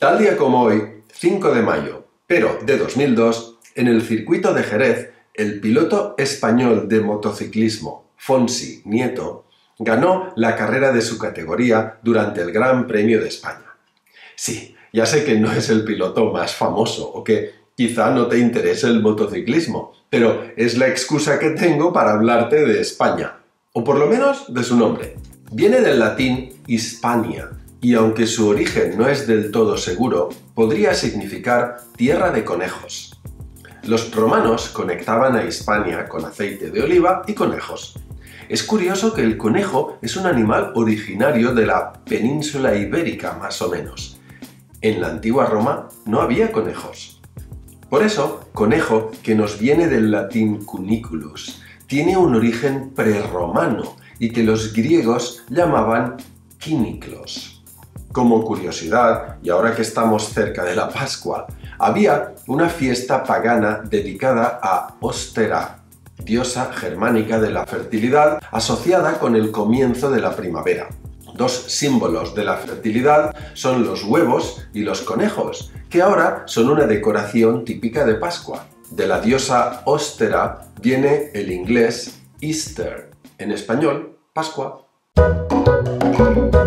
Tal día como hoy, 5 de mayo, pero de 2002, en el circuito de Jerez, el piloto español de motociclismo, Fonsi Nieto, ganó la carrera de su categoría durante el Gran Premio de España. Sí, ya sé que no es el piloto más famoso o que quizá no te interese el motociclismo, pero es la excusa que tengo para hablarte de España, o por lo menos de su nombre. Viene del latín Hispania, y aunque su origen no es del todo seguro, podría significar tierra de conejos. Los romanos conectaban a Hispania con aceite de oliva y conejos. Es curioso que el conejo es un animal originario de la península ibérica, más o menos. En la antigua Roma no había conejos. Por eso, conejo, que nos viene del latín cuniculus, tiene un origen prerromano y que los griegos llamaban quiniclos. Como curiosidad, y ahora que estamos cerca de la Pascua, había una fiesta pagana dedicada a Ostera, diosa germánica de la fertilidad asociada con el comienzo de la primavera. Dos símbolos de la fertilidad son los huevos y los conejos, que ahora son una decoración típica de Pascua. De la diosa Ostera viene el inglés Easter, en español, Pascua.